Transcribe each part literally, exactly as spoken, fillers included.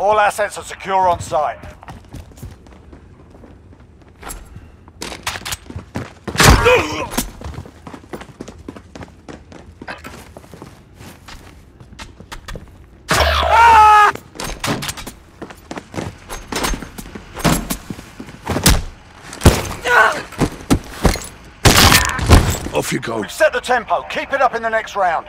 All assets are secure on site. Off you go. We've set the tempo. Keep it up in the next round.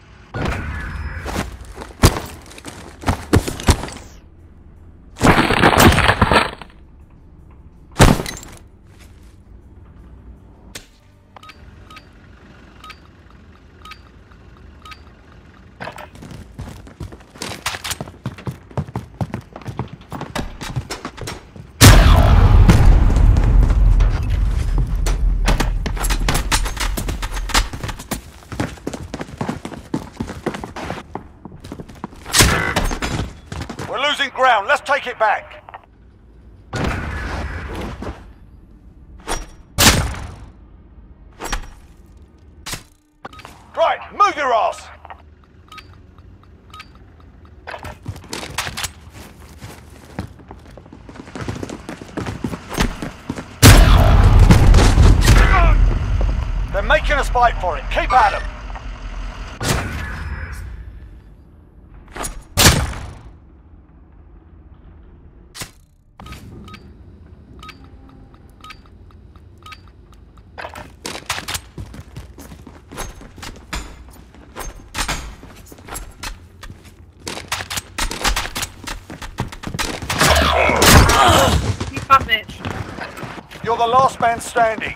We're losing ground. Let's take it back. Right, move your ass. They're making us fight for it. Keep at them. You fat bitch. You're the last man standing.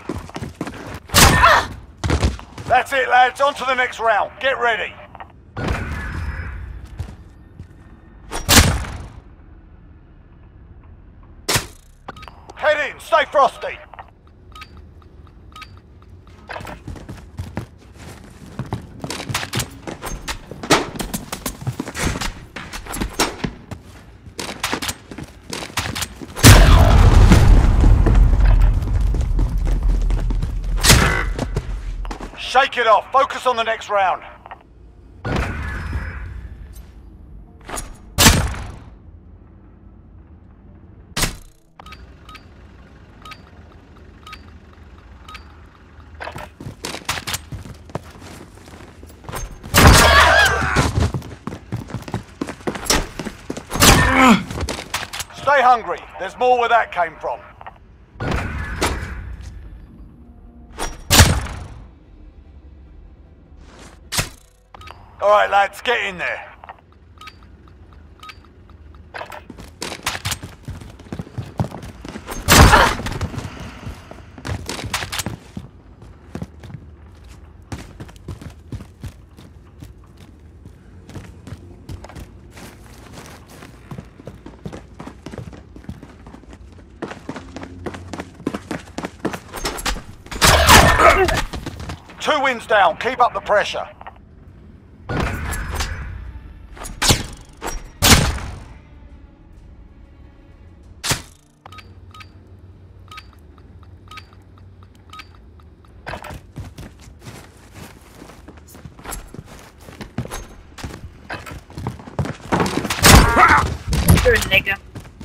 That's it, lads. On to the next round. Get ready. Head in. Stay frosty. Shake it off. Focus on the next round. Stay hungry. There's more where that came from. All right, lads, get in there. Two wins down. Keep up the pressure. You're a nigger.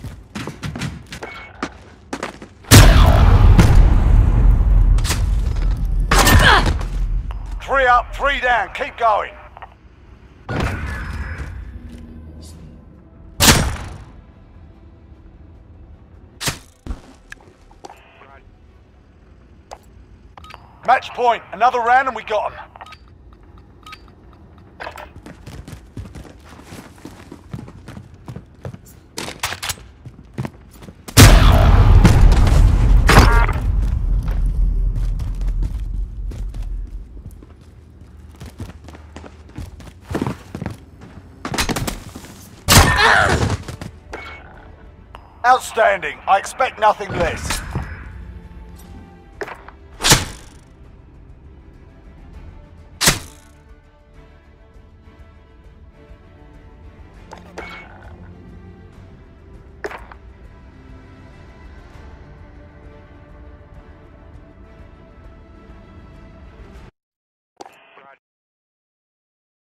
Three up, three down. Keep going. Match point. Another round and we got them. Outstanding. I expect nothing less.